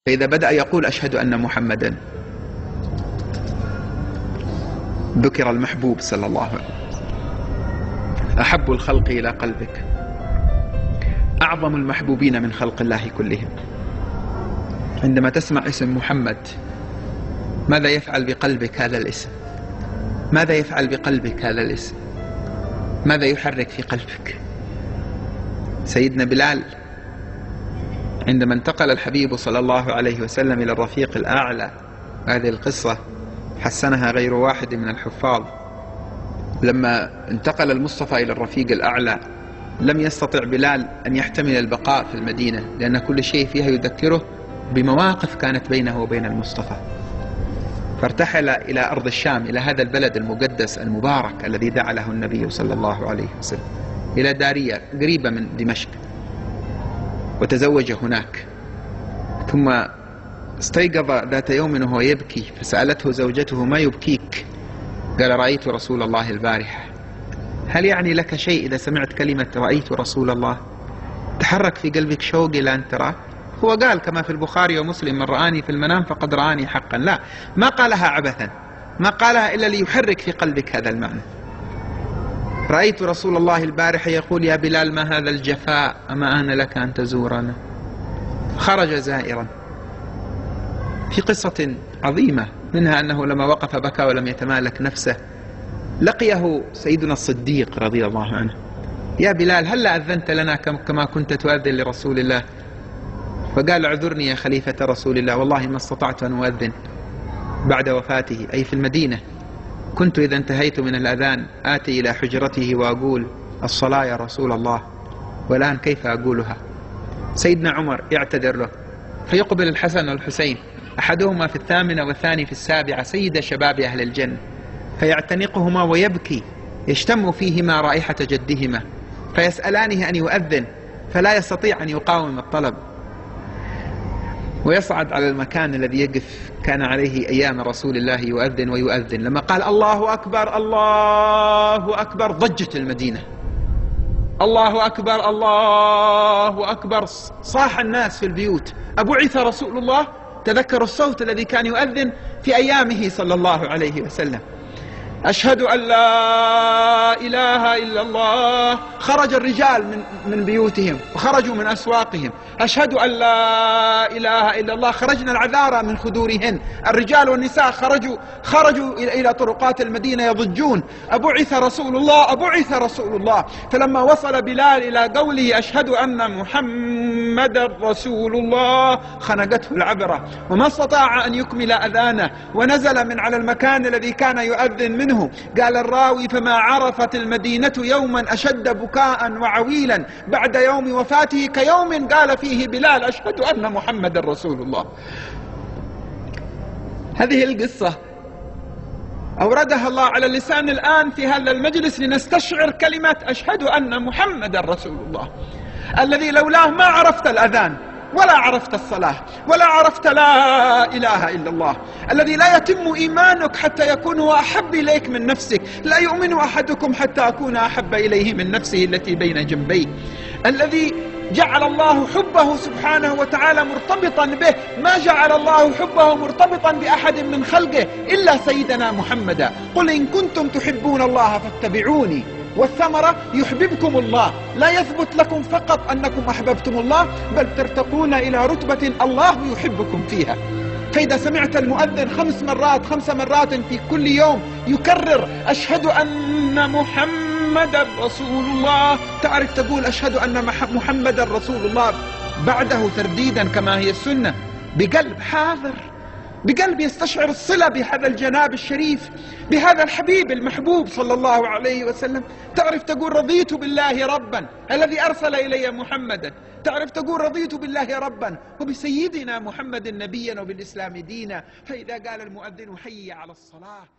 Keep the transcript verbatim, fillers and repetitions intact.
فإذا بدأ يقول أشهد أن محمدا ذكر المحبوب صلى الله عليه وسلم، أحب الخلق إلى قلبك، أعظم المحبوبين من خلق الله كلهم. عندما تسمع اسم محمد ماذا يفعل بقلبك هذا الاسم؟ ماذا يفعل بقلبك هذا الاسم؟ ماذا يحرك في قلبك؟ سيدنا بلال عندما انتقل الحبيب صلى الله عليه وسلم إلى الرفيق الأعلى، هذه القصة حسنها غير واحد من الحفاظ، لما انتقل المصطفى إلى الرفيق الأعلى لم يستطع بلال أن يحتمل البقاء في المدينة، لأن كل شيء فيها يذكره بمواقف كانت بينه وبين المصطفى، فارتحل إلى أرض الشام، إلى هذا البلد المقدس المبارك الذي دعا له النبي صلى الله عليه وسلم، إلى دارية قريبة من دمشق، وتزوج هناك. ثم استيقظ ذات يوم وهو يبكي، فسألته زوجته ما يبكيك؟ قال رأيت رسول الله البارحة. هل يعني لك شيء إذا سمعت كلمة رأيت رسول الله؟ تحرك في قلبك شوق إلى أن تراه؟ هو قال كما في البخاري ومسلم من رآني في المنام فقد رآني حقا. لا، ما قالها عبثا، ما قالها إلا ليحرك في قلبك هذا المعنى. رأيت رسول الله البارحة يقول يا بلال ما هذا الجفاء، أما آن لك أن تزورنا. خرج زائرا. في قصة عظيمة منها أنه لما وقف بكى ولم يتمالك نفسه، لقيه سيدنا الصديق رضي الله عنه، يا بلال هل أذنت لنا كما كنت تؤذن لرسول الله؟ فقال اعذرني يا خليفة رسول الله، والله ما استطعت أن أؤذن بعد وفاته، أي في المدينة. كنت إذا انتهيت من الأذان آتي إلى حجرته وأقول الصلاة يا رسول الله، والآن كيف أقولها؟ سيدنا عمر يعتذر له، فيقبل الحسن والحسين، أحدهما في الثامنة والثاني في السابعة، سيد شباب أهل الجنة، فيعتنقهما ويبكي، يشتم فيهما رائحة جدهما، فيسألانه أن يؤذن فلا يستطيع أن يقاوم الطلب، ويصعد على المكان الذي يقف كان عليه أيام رسول الله يؤذن ويؤذن. لما قال الله أكبر الله أكبر ضجت المدينة، الله أكبر الله أكبر، صاح الناس في البيوت أبعث رسول الله. تذكروا الصوت الذي كان يؤذن في أيامه صلى الله عليه وسلم. أشهد أن لا إله إلا الله. خرج الرجال من من بيوتهم وخرجوا من أسواقهم، أشهد أن لا إله إلا الله. خرجنا العذارى من خدورهن، الرجال والنساء خرجوا خرجوا إلى إلى طرقات المدينة يضجون أبعث رسول الله أبعث رسول الله. فلما وصل بلال إلى قوله أشهد أن محمد رسول الله خنقته العبرة، وما استطاع أن يكمل أذانه، ونزل من على المكان الذي كان يؤذن منه. قال الراوي فما عرفت المدينة يوما أشد بكاء وعويلا بعد يوم وفاته كيوم قال فيه بلال أشهد أن محمد رسول الله. هذه القصة أوردها الله على اللسان الآن في هذا المجلس لنستشعر كلمة أشهد أن محمد رسول الله، الذي لولاه ما عرفت الأذان ولا عرفت الصلاة ولا عرفت لا إله إلا الله، الذي لا يتم إيمانك حتى يكون هو أحب إليك من نفسك، لا يؤمن أحدكم حتى أكون أحب إليه من نفسه التي بين جنبيه، الذي جعل الله حبه سبحانه وتعالى مرتبطا به، ما جعل الله حبه مرتبطا بأحد من خلقه إلا سيدنا محمدا. قل إن كنتم تحبون الله فاتبعوني، والثمرة يحببكم الله. لا يثبت لكم فقط أنكم أحببتم الله، بل ترتقون إلى رتبة الله يحبكم فيها. فإذا سمعت المؤذن خمس مرات خمس مرات في كل يوم يكرر أشهد أن محمد رسول الله، تعرف تقول أشهد أن محمد رسول الله بعده ترديدا كما هي السنة، بقلب حاضر، بقلب يستشعر الصلة بهذا الجناب الشريف، بهذا الحبيب المحبوب صلى الله عليه وسلم. تعرف تقول رضيت بالله ربا الذي أرسل إلي محمدا، تعرف تقول رضيت بالله ربا وبسيدنا محمد نبيا وبالإسلام دينا. فإذا قال المؤذن حي على الصلاة